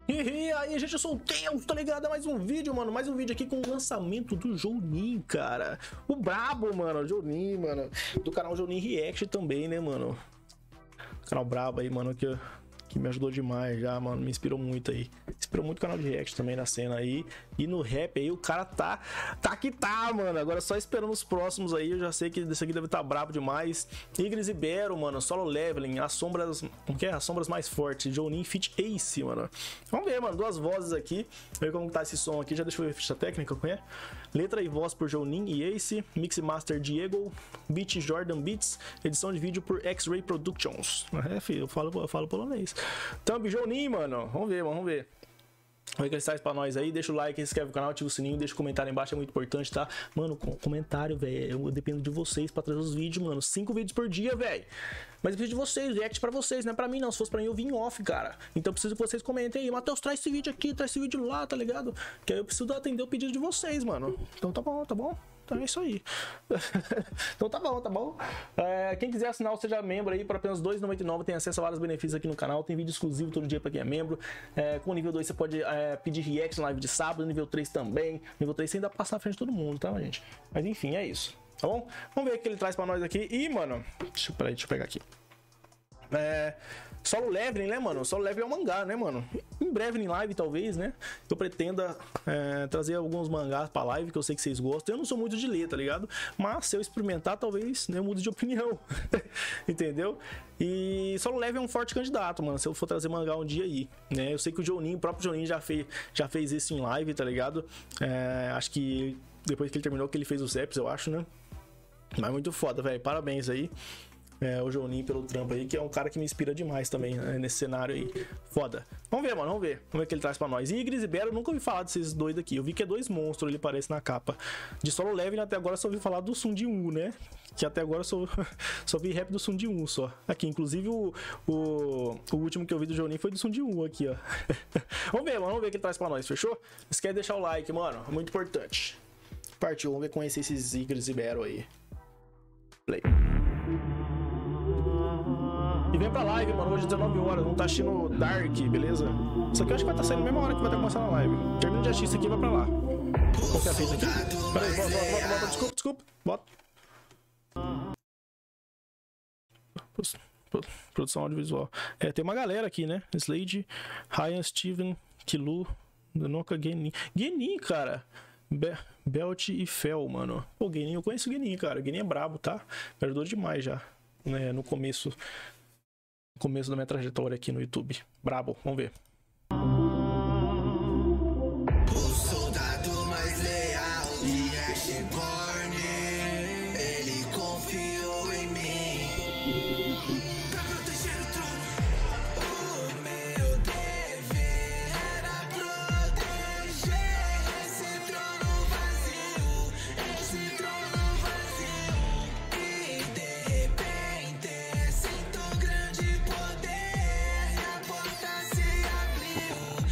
E aí, gente, eu sou o Deus, tá ligado? É mais um vídeo, mano. Mais um vídeo aqui com o lançamento do Jounin, cara. O brabo, mano. O Jounin, mano. Do canal Jounin React também, né, mano? Canal brabo aí, mano, que me ajudou demais já, mano. Me inspirou muito aí. Inspirou muito o canal de React também na cena aí. E no rap aí, o cara tá que tá, mano. Agora só esperando os próximos aí. Eu já sei que desse aqui deve estar brabo demais. Igris Ibero, mano. Solo Leveling. As sombras... Como que é? As sombras mais fortes. Jounin Feat Ace, mano. Vamos ver, mano. Duas vozes aqui. Ver como tá esse som aqui. Já deixa eu ver a ficha técnica, conhece? Letra e voz por Jounin e Ace. Mix Master Diego. Beat Jordan Beats. Edição de vídeo por X-Ray Productions. É, filho. Eu falo polonês. Thumb Jounin, mano. Vamos ver, mano. Vamos ver. Vamos ver o que ele traz pra nós aí. Deixa o like, se inscreve no canal, ativa o sininho, deixa o comentário aí embaixo, é muito importante, tá? Mano, comentário, velho. Eu dependo de vocês pra trazer os vídeos, mano. 5 vídeos por dia, velho. Mas eu preciso de vocês, react pra vocês, não é pra mim não. Se fosse pra mim, eu vim off, cara. Então eu preciso que vocês comentem aí. Matheus, traz esse vídeo aqui, traz esse vídeo lá, tá ligado? Que aí eu preciso atender o pedido de vocês, mano. Então tá bom, tá bom. Então é isso aí. Então tá bom, tá bom. Quem quiser assinar o Seja Membro aí por apenas R$ 2,99 tem acesso a vários benefícios aqui no canal. Tem vídeo exclusivo todo dia pra quem é membro. Com o nível 2 você pode pedir react na live de sábado. Nível 3 também. Nível 3 você ainda passa na frente de todo mundo, tá, gente? Mas enfim, é isso. Tá bom? Vamos ver o que ele traz pra nós aqui. E, mano, deixa eu pegar aqui. Solo Leveling, né, mano? Solo Leveling é um mangá, né, mano? Em breve em live, talvez, né? Eu pretenda trazer alguns mangás pra live, que eu sei que vocês gostam. Eu não sou muito de ler, tá ligado? Mas se eu experimentar, talvez eu mude de opinião. Entendeu? E Solo Leveling é um forte candidato, mano. Se eu for trazer mangá um dia aí, né? Eu sei que o Jounin, o próprio Jounin já fez isso em live, tá ligado? Acho que depois que ele terminou, que ele fez os apps, eu acho, né? Mas muito foda, velho. Parabéns aí. O Jounin pelo trampo aí, que é um cara que me inspira demais também, né, nesse cenário aí. Foda. Vamos ver, mano, vamos ver. Vamos ver o que ele traz pra nós. E Igris Ibero, eu nunca ouvi falar desses dois daqui. Eu vi que é dois monstros, ele parece na capa. De Solo Leveling até agora só ouvi falar do Sun Jin-woo, né? Que até agora só vi rap do Sun Jin-woo só. Aqui, inclusive o último que eu vi do Jounin foi do Sun Jin-woo aqui, ó. Vamos ver, mano, vamos ver o que ele traz pra nós, fechou? Esquece de deixar o like, mano, é muito importante. Partiu, vamos ver conhecer esses Igris Ibero aí. Play. E vem pra live, mano, hoje 19 horas, não tá assistindo Dark, beleza? Isso aqui eu acho que vai estar saindo na mesma hora que vai estar começando a live. Termina de assistir isso aqui e vai pra lá. Qual que é a fita aqui? Peraí, bota, desculpa, bota. Produção audiovisual. Tem uma galera aqui, né? Slade, Ryan, Steven, Kilu, Danoka, Genin. Genin, cara. Belt e Fel, mano. Pô, Genin, eu conheço o Genin, cara. Genin é brabo, tá? Me ajudou demais já. No começo da minha trajetória aqui no YouTube. Brabo, vamos ver. O soldado mais leal de Ashborn, ele confiou em mim pra proteger o trono. O meu dever era proteger esse trono vazio, e de repente sinto grande poder e a porta se abriu,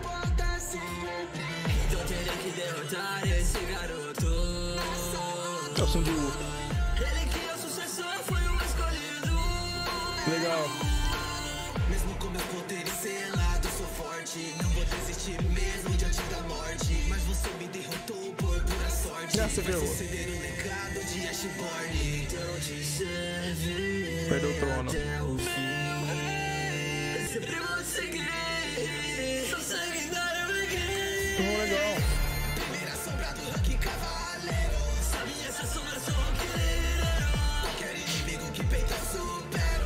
então terei que derrotar esse garoto. É o Sun Jin-woo. Ele que é o sucessor foi o escolhido. Legal. Mesmo com meus poderes selados, sou forte. Não vou desistir mesmo diante da morte. Mas você me derrotou por pura sorte. Já se Vai ferrou. suceder o legado de Ashborn. Então te serve Perdeu o trono. até o fim. Sempre vou seguir. Sou sanguinário, Legal. primeira sombra do ranking cavaleiro. Sabe essa sombra sou o guerreiro. Qualquer inimigo que peita eu supero.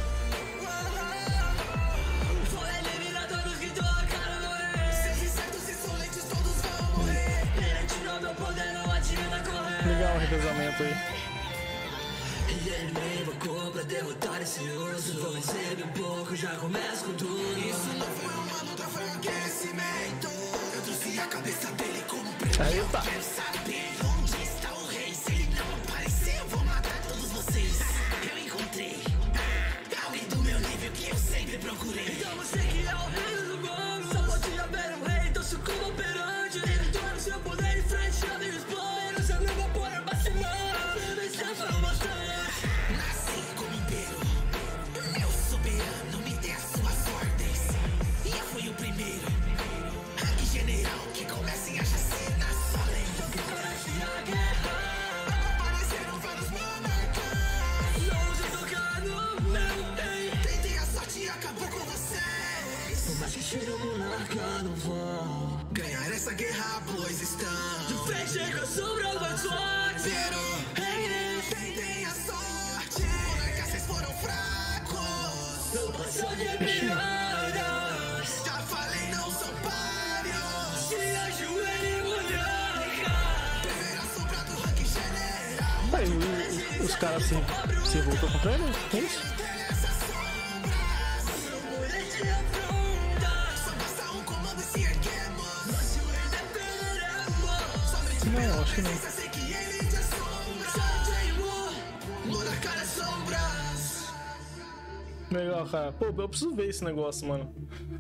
Vou eliminar todos que tocaram no rei. Seus insetos insolentes todos vão morrer. Ele tirou meu poder, não adianta correr. Legal o revezamento aí. E ele me invocou pra derrotar esse urso. Vou vencer um pouco, já começo com tudo. Isso não foi uma luta, foi um aquecimento. Eu trouxe a cabeça dele como prêmio. Eita. Quero saber onde está o rei. Se ele não aparecer, eu vou matar todos vocês. Eu encontrei alguém do meu nível que eu sempre procurei. Então você que é o rei do mundo, só pode haver um rei, então sucumba perante ele. Torna o seu poder em frente, chame e expõe. O seu meu vapor é vacinante. Vencer foi o bastante. Nasci como inteiro. Meu soberano me dê as suas ordens. E eu fui o primeiro marcando vão ganhar essa guerra, pois estão de frente com a sombra mais forte. Zero, tentem a sorte. Moleque, vocês foram fracos. Não passou de piadas. Já falei, não são páreos. Se ajoelhe e moleca. Primeira sombra do ranking general. Aí, os caras se voltou contra ele? É isso? Não, acho que não. Legal, cara. Pô, eu preciso ver esse negócio, mano.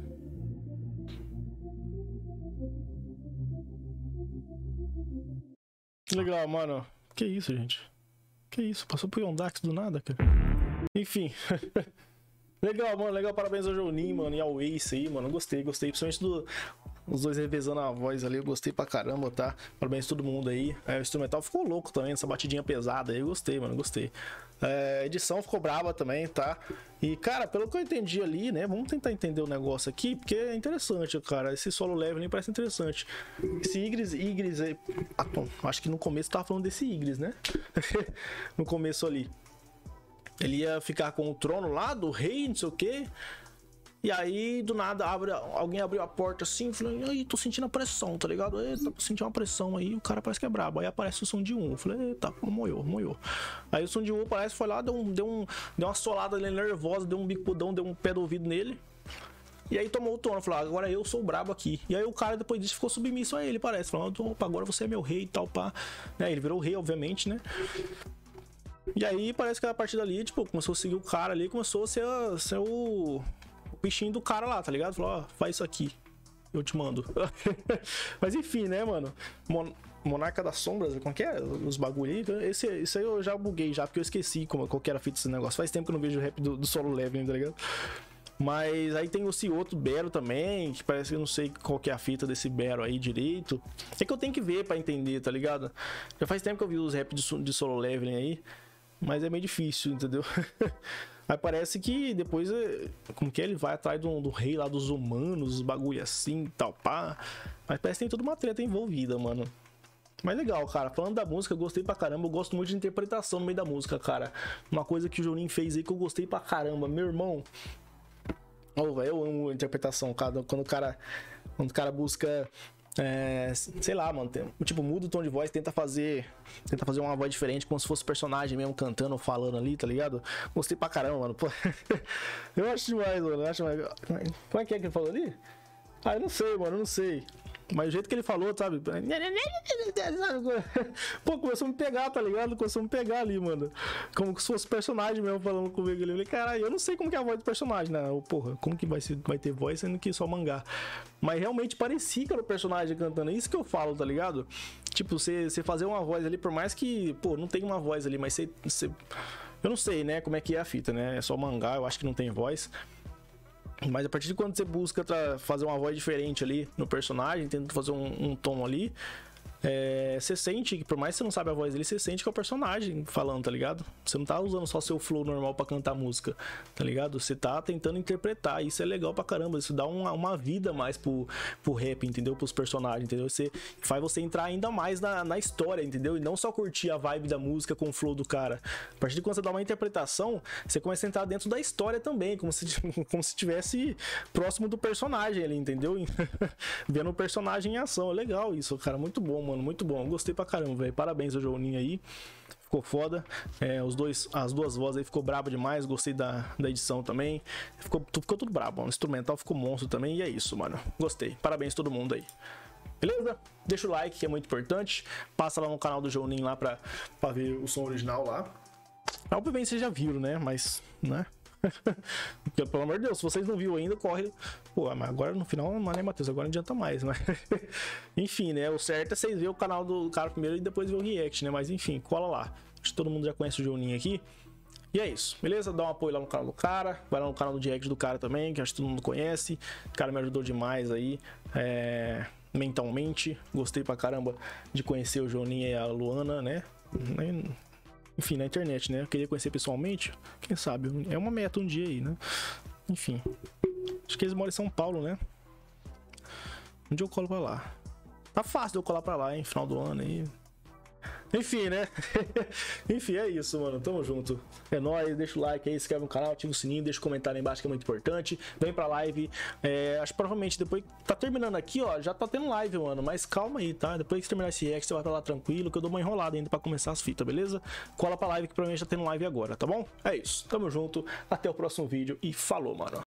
Legal, mano. Que isso, gente? Que isso? Passou pro Yondax do nada, cara. Enfim. Legal, mano. Legal. Parabéns ao Jounin, mano. E ao Ace aí, mano. Gostei. Principalmente os dois revezando a voz ali. Eu gostei pra caramba, tá? Parabéns a todo mundo aí. O instrumental ficou louco também. Essa batidinha pesada aí. Eu gostei, mano. Gostei. A edição ficou braba também, tá? E, cara, pelo que eu entendi ali, né? Vamos tentar entender o negócio aqui, porque é interessante, cara. Esse solo leveling parece interessante. Esse Igris aí... acho que no começo tava falando desse Igris, né? No começo ali. Ele ia ficar com o trono lá do rei, não sei o quê. E aí, do nada, alguém abriu a porta assim, falei, aí, tô sentindo a pressão, tá ligado? Eita, tô sentindo uma pressão aí, o cara parece que é brabo. Aí aparece o Sun Ji-woo, falei, eita, moiou. Aí o Sun Ji-woo parece que foi lá, deu uma solada ali nervosa, deu um bicudão, deu um pé do ouvido nele. E aí tomou o trono, falou, agora eu sou o brabo aqui. E aí o cara depois disso ficou submisso a ele, parece. Falando, opa, agora você é meu rei e tal, pá. Né? Ele virou o rei, obviamente, né? E aí parece que a partir dali, tipo, começou a seguir o cara ali, começou a ser o bichinho do cara lá, tá ligado? Falou, ó, faz isso aqui, eu te mando. Mas enfim, né, mano? Monarca das Sombras, como que é? Os bagulho aí. Isso aí eu já buguei já, porque eu esqueci qual que era a fita desse negócio. Faz tempo que eu não vejo o rap do solo leveling, tá ligado? Mas aí tem esse outro Bero também, que parece que eu não sei qual que é a fita desse Bero aí direito. É que eu tenho que ver pra entender, tá ligado? Já faz tempo que eu vi os rap de solo leveling aí, mas é meio difícil, entendeu? Aí parece que depois, como que é? Ele vai atrás do rei lá dos humanos, os bagulho assim e tal, pá. Mas parece que tem toda uma treta envolvida, mano. Mas legal, cara. Falando da música, eu gostei pra caramba. Eu gosto muito de interpretação no meio da música, cara. Uma coisa que o Jounin fez aí que eu gostei pra caramba. Meu irmão... eu amo a interpretação, cara. Quando o cara busca... sei lá, mano, tipo, muda o tom de voz, tenta fazer uma voz diferente, como se fosse o personagem mesmo cantando ou falando ali, tá ligado? Gostei pra caramba, mano. Pô, eu acho demais, mano. Eu acho demais. Como é que ele falou ali? Ah, eu não sei, mano, eu não sei. Mas o jeito que ele falou, sabe? Pô, começou a me pegar, tá ligado? Começou a me pegar ali, mano. Como se fosse o personagem mesmo falando comigo ali. Eu falei, caralho, eu não sei como que é a voz do personagem, né? Porra, como que vai ter voz sendo que só mangá? Mas realmente parecia que era o personagem cantando. É isso que eu falo, tá ligado? Tipo, você fazer uma voz ali, por mais que, pô, não tem uma voz ali, mas você... Eu não sei, né, como é que é a fita, né? É só mangá, eu acho que não tem voz. Mas a partir de quando você busca fazer uma voz diferente ali no personagem, tentando fazer um tom ali, você sente que, por mais que você não sabe a voz dele, você sente que é o personagem falando, tá ligado? Você não tá usando só seu flow normal pra cantar música, tá ligado? Você tá tentando interpretar, isso é legal pra caramba, isso dá uma vida mais pro rap, entendeu? Pros personagens, entendeu? Faz você entrar ainda mais na história, entendeu? E não só curtir a vibe da música com o flow do cara. A partir de quando você dá uma interpretação, você começa a entrar dentro da história também, como se estivesse próximo do personagem ali, entendeu? Vendo o personagem em ação, é legal isso, cara, muito bom, mano, muito bom. Eu gostei pra caramba, velho. Parabéns ao Jounin aí. Ficou foda. As duas vozes aí ficou braba demais. Gostei da edição também. Ficou tudo brabo, mano. O instrumental ficou monstro também. E é isso, mano. Gostei. Parabéns a todo mundo aí. Beleza? Deixa o like, que é muito importante. Passa lá no canal do Jounin lá pra ver o som original lá. Obviamente vocês já viram, né? Mas, né? Pelo amor de Deus, se vocês não viram ainda, corre. Pô, mas agora no final, né, Matheus? Agora não adianta mais, né? Enfim, né? O certo é vocês verem o canal do cara primeiro e depois ver o react, né? Mas enfim, cola lá. Acho que todo mundo já conhece o Jounin aqui. E é isso, beleza? Dá um apoio lá no canal do cara. Vai lá no canal do direct do cara também, que acho que todo mundo conhece. O cara me ajudou demais aí. Mentalmente. Gostei pra caramba de conhecer o Jounin e a Luana, né? Enfim, na internet, né? Eu queria conhecer pessoalmente, quem sabe? É uma meta um dia aí, né? Enfim. Acho que eles moram em São Paulo, né? Um dia eu colo pra lá. Tá fácil de eu colar pra lá, hein? Final do ano aí. Enfim, né? Enfim, é isso, mano. Tamo junto. É nóis. Deixa o like aí, se inscreve no canal, ativa o sininho, deixa o comentário aí embaixo que é muito importante. Vem pra live. Acho que provavelmente depois tá terminando aqui, ó. Já tá tendo live, mano. Mas calma aí, tá? Depois que terminar esse react, você vai pra lá tranquilo, que eu dou uma enrolada ainda pra começar as fitas, beleza? Cola pra live que provavelmente tá tendo live agora, tá bom? É isso. Tamo junto. Até o próximo vídeo e falou, mano.